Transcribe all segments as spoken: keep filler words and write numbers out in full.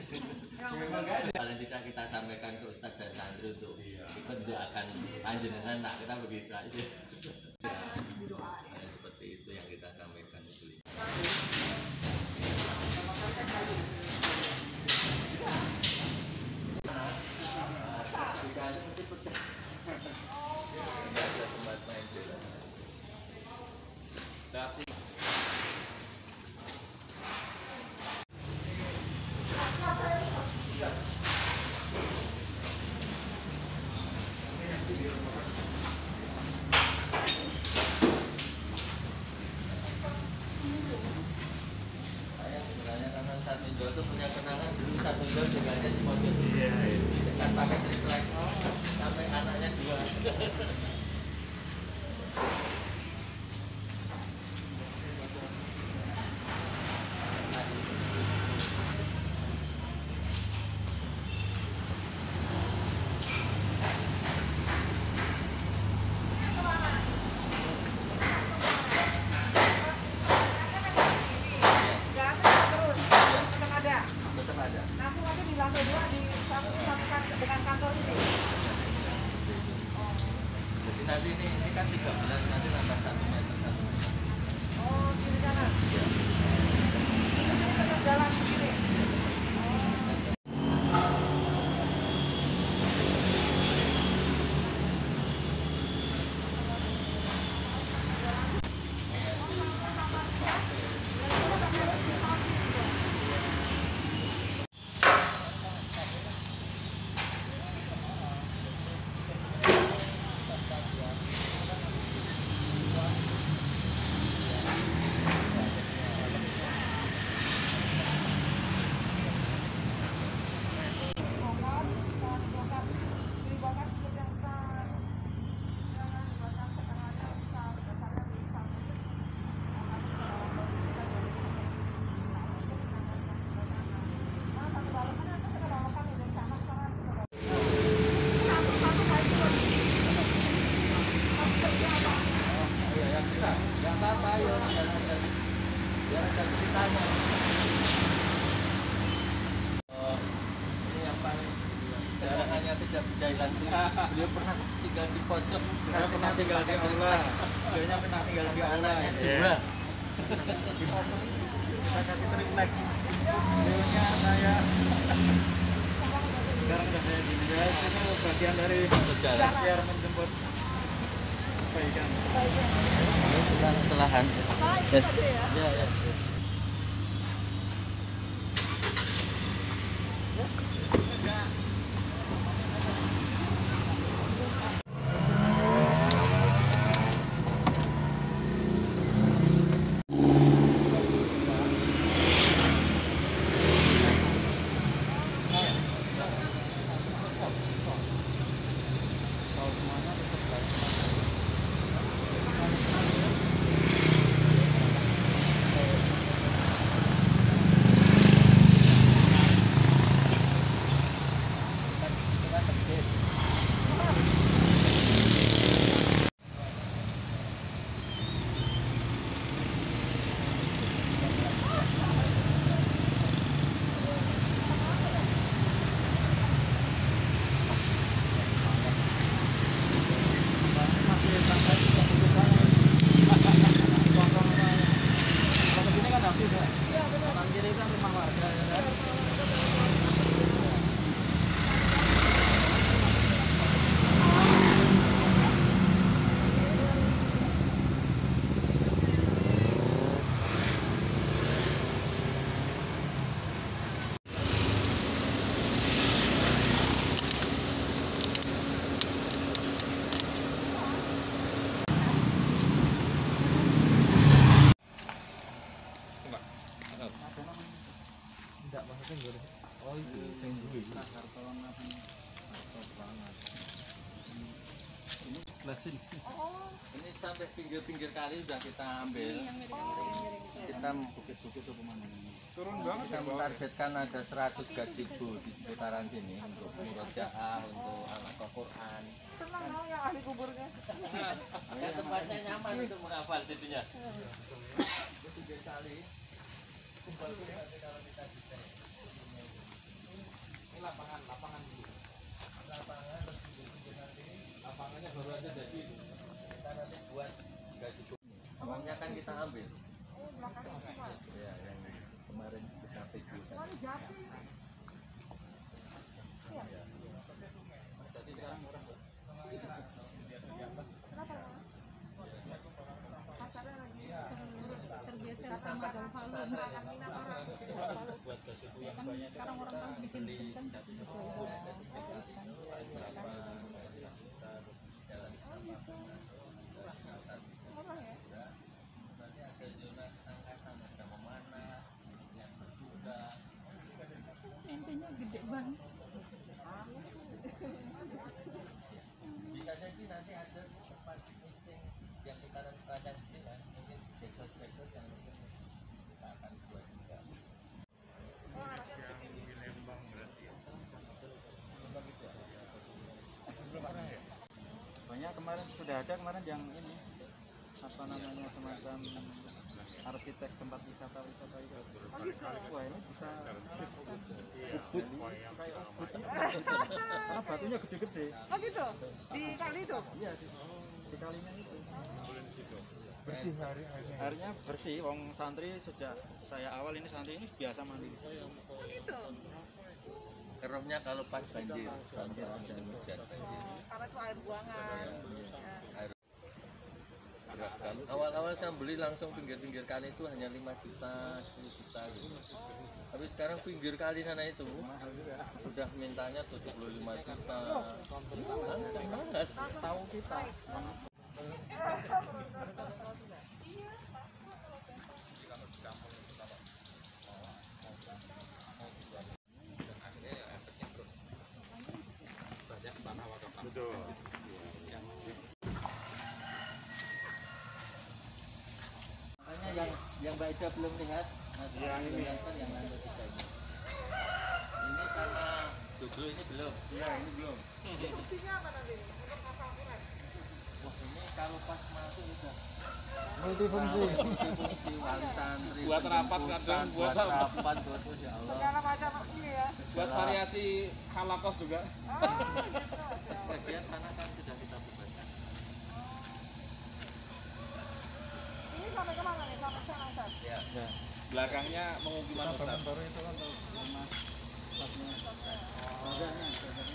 Paling tidak kita sampaikan ke Ustadz dan santri untuk ikut doakan panjenengan, nak kita begitu aja. Ya, seperti itu yang kita sampaikan itu. Pinjol itu punya kenangan dulu satu pinjol jaganya di mobil dekat pakai triplek sampai anaknya dua. Langsung aja di lantai dua di satu dengan kantor ini. Jadi nanti ini ini kan tiga belas, nanti nambah satu meter satu meter. Oh, di sana. Iya. Ini tetap jalan begini. Tidak bisa hilang. Beliau pernah tinggal di pojok. Saya pernah tinggal di Allah. Beliaunya pernah tinggal di Allah. Anaknya dua. Saya kasih triplek. Beliaunya saya. Sekarang udah saya gini guys. Ini bagian dari biar menjemput kebaikan. Ini sudah sekolahan. Yes. Ya, ya. Oh itu sing duwe. Ini sebelah sini. Ini sampai pinggir-pinggir kali sudah kita ambil. Kita bukit-bukit itu pemandangannya. Turun banget. Kita mentargetkan ada seratus gazebo di seputaran sini untuk murojaah, untuk al Quran. Senang mau yang ahli kuburnya. Ya tempatnya nyaman untuk menghafal situnya. Pinggir kali. Kumpul nanti kalau kita bisa. Ini lapangan, lapangan dulu. Lapangan terus pinggir-pinggir nanti. Lapangannya baru aja jadi. Kita nanti buat gaji bumi. Uangnya kan kita ambil. Oh, belakangnya cuma. Ya, yang kemarin kita pegang. Oh, ini jati. Iya. Jadi sekarang murah. Kenapa? Pasarnya lagi tergeser sama daun palu. Buat kasih Ya kan sekarang orang kan bikin kan gitu ya. murah ya. Nanti ada zona ketangkasan, ada memanah, yang berkuda. Intinya gede banget. Bisa jadi nanti ada tempat meeting yang kita rencanakan di sini kan, mungkin background-background yang mungkin kita akan buat juga. Banyak kemarin sudah ada kemarin yang ini apa namanya semacam arsitek tempat wisata-wisata itu. Wah ini bisa ubud kayak ubud karena batunya gede-gede. Oh gitu? Di kali itu? Iya di, di kalinya itu. Bersih hari airnya bersih. Wong santri sejak saya awal ini santri ini biasa mandi. Oh gitu? Keruhnya kalau pas banjir, banjir dan hujan banjir. Oh, karena itu air buangan. Ya. Air beragam. Awal-awal saya beli langsung pinggir-pinggir kali itu hanya lima juta, sepuluh juta gitu. Tapi sekarang pinggir kali sana itu udah mintanya tujuh puluh lima juta. Langsung banget. Tahu kita. Betul. Makanya yang yang Mbak Ida belum lihat, nanti yang ini yang anda bisa ini. Ini karena joglo ini belum. Iya ini belum. Fungsinya apa nanti? Untuk pasang kuret? Wah ini kalau pas masuk udah Multifungsi. multifungsi wali santri. Buat rapat kadang, buat buat rapat, buat terus ya Allah. Segala macam ini ya. Buat variasi halakoh juga. Oh gitu. Bagian sana kan sudah kita bubarkan. Ini sampai kemana nih? Sampai sana Ustaz? Ya. Ya. Belakangnya pemukiman Ustaz. Baru itu kan rumah stafnya. Bagaimana?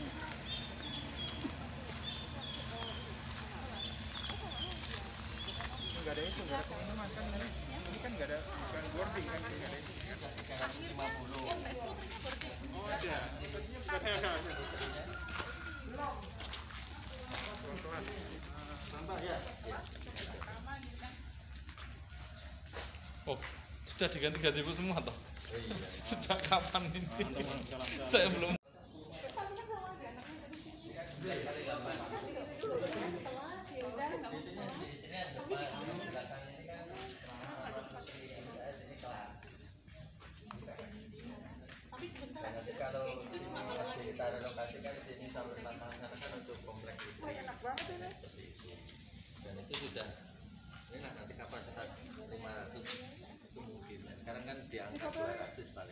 Enggak ada itu, enggak ada pengumuman kan ini. Ini kan enggak ada bukan boarding kan ini enggak ada itu. tiga ratus lima puluh. Oh ada. Tambah ya. Oh, sudah diganti gazebo semua toh? Oh iya. Sejak kapan ini? Saya belum. Nanti kalau kita relokasikan di sini sampai lapangan kan untuk kompleks itu. Enak banget ini. Dan itu sudah ini lah nanti kapasitas lima ratus itu mungkin. Nah, sekarang kan di angka dua ratus paling.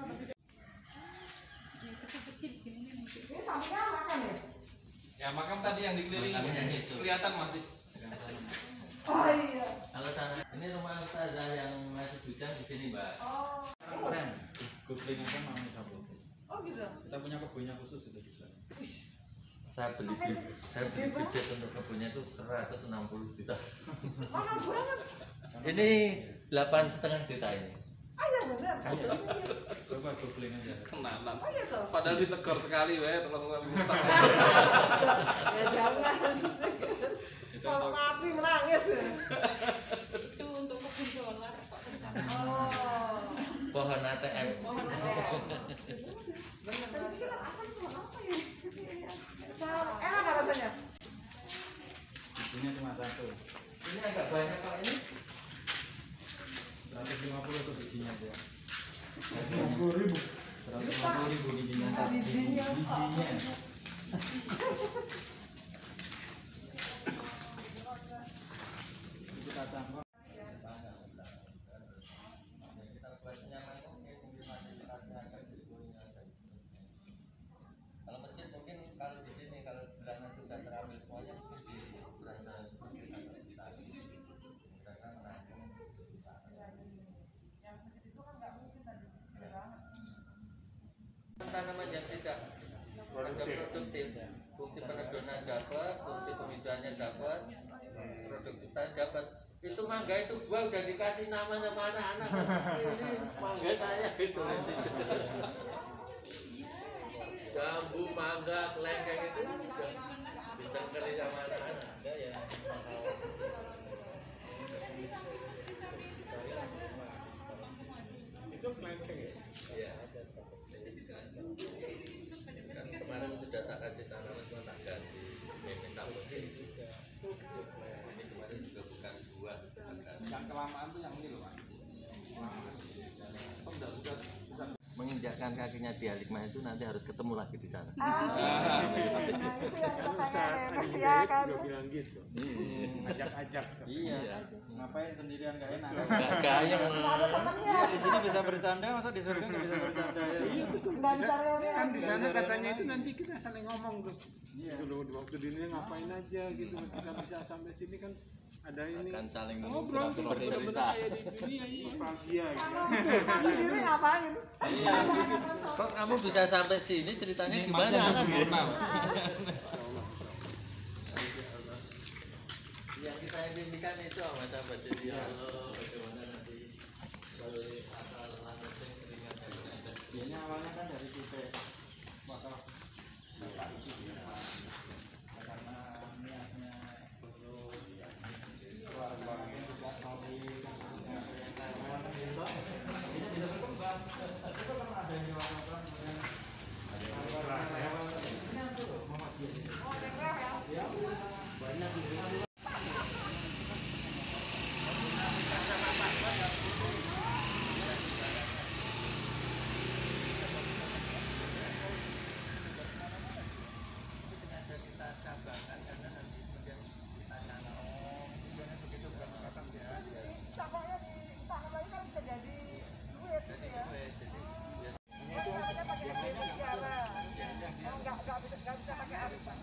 Ini sampingnya makan ya? Ya makam tadi yang dikelilingi Makamnya itu. kelihatan masih. Oh iya. Kalau sana ini rumah ustazah yang masih hujan di sini mbak. Oh. Keren. Googling aja mau satu. Oh gitu. Kita punya kebunnya khusus itu juga. Saya beli saya beli bibit untuk kebunnya itu seratus enam puluh juta. Mahal banget. Ini delapan setengah juta ini. Ah iya benar. Coba googling aja. Kenalan. Oh gitu. Padahal ditegur sekali weh teman-teman rusak. Ya jangan. Itu Kalau untuk mati menangis ya. Itu untuk kebun dolar. Oh. Pohon A T M. Enak nggak rasanya? ini cuma satu. Ini agak banyak kok ini. seratus lima puluh tuh bijinya aja. seratus lima puluh ribu. seratus lima puluh ribu bijinya. Bijinya. Bijinya. Itu kacang. udah produktif. Fungsi peneduhan dapat, fungsi penghijauannya dapat, produktivitas dapat. Itu mangga itu gua udah dikasih nama sama anak-anak. Ini mangga saya gitu. Jambu, mangga, kelengkeng itu bisa bisa kali sama anak-anak. Ya. Itu kelengkeng ya? Iya. Kan kemarin sudah tak kasih tanaman cuma tak ganti meme sabun ini kemarin juga bukan buah. Yang kelamaan tuh yang ini loh Pak. Oh, enggak bisa bisa Menginjakkan kakinya di Alikma itu nanti harus ketemu lagi di sana. Ah, nah, itu yang makanya enak ya kan. Udah bilang gitu. Ajak-ajak. Iya. Ngapain sendirian gak enak? Enggak gaya. Ada temennya. Di sini bisa bercanda, masa di surga nggak bisa bercanda ya? Iya betul. Nggak bisa reuni. Kan di sana katanya itu nanti kita saling ngomong tuh. Iya. Dulu di waktu di dunia ngapain aja gitu. Kita bisa sampai sini kan ada ini. Akan saling Ngobrol tuh bercerita. bener-bener kayak di dunia ini. Nostalgia gitu. Kamu sendiri ngapain? Iya. Kok kamu bisa sampai sini ceritanya gimana? Yang kita impikan itu sama sahabat jadi ya Allah bagaimana nanti melalui akal lanjutan keringat dan keringat. Biasanya awalnya kan dari titik bakal buka isi dia. Karena niatnya dulu keluarga juga solid, ini bisa berkembang. Itu kan ada yang dilakukan kemudian ada yang lewat ini tuh Muhammadiyah. Oh, daerah ya. Ya, banyak juga. Cangkoknya ditanam lagi kan bisa jadi duit gitu ya. Oh, ada pakai mesin segala. Oh, nggak nggak bisa nggak bisa pakai arisan.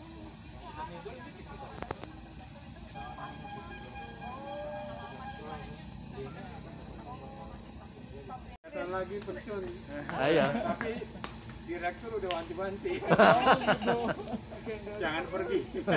Kata lagi pensiun. Ayo. Tapi direktur udah wanti-wanti. Jangan pergi.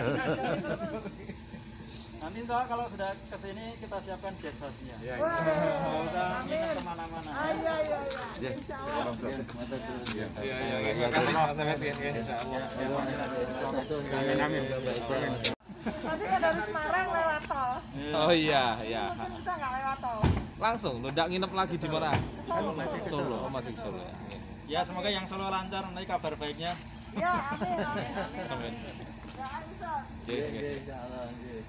Nanti soal kalau sudah kesini kita siapkan guest house-nya. Ya, Wah, Nggak usah amin. nginep kemana-mana. Ah, iya iya iya. Insya Allah. Iya, iya, iya. Makasih Mas Ahmed ya. Insyaallah. Amin amin. Nanti kan dari Semarang lewat tol. Oh iya, iya. Mungkin kita nggak lewat tol. Langsung, lu ndak nginep lagi di mana? Solo. Solo, oh masih Solo ya. Ya semoga yang Solo lancar, nanti kabar baiknya. Ya, amin amin amin. Amin. Ya, bisa. Oke, oke. insyaallah.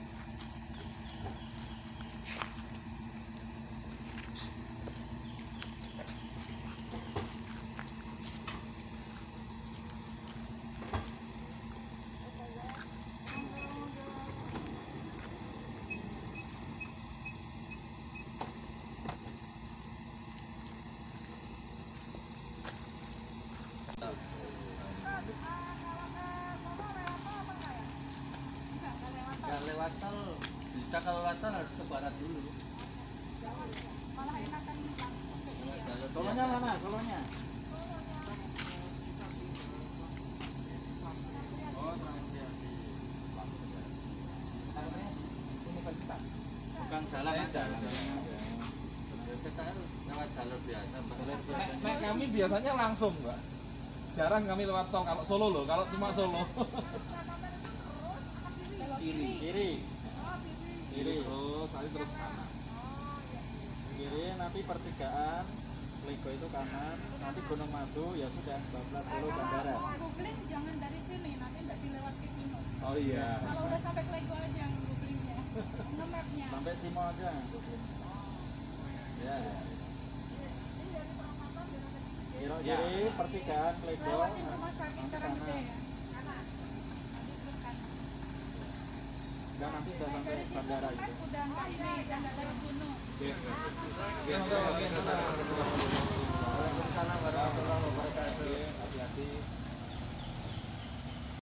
Nggak lewat tol, bisa kalau lewat tol harus ke barat dulu. Malah enak kan langsung. Lewat jalur Solonya biasa. mana? Solonya? Oh, Transmedia di namanya universitas. Bukan jalan aja. Ya, kita harus lewat jalur biasa. Nek, nek kami biasanya langsung, Mbak. Jarang kami lewat tol kalau Solo loh, kalau cuma Solo. Kiri. Kiri. Kiri. Terus nanti terus kanan. Kiri nanti pertigaan Lego itu kanan, nanti Gunung Madu ya sudah bablas Solo bandara. Googling jangan dari sini, nanti nggak dilewati gunung. Oh iya. Kalau udah sampai ke Lego aja yang googlingnya, nge-mapnya. Sampai Simo aja. Ya. Kiri kiri pertigaan Lego. Lewatin rumah sakit Nanti Karangde kanan. ya. Kanan. Nanti terus kanan. Dan nanti sudah sampai Dari situ bandara kan itu. udah nggak ini, udah nggak dari gunung. Oke. Oke, oke, oke.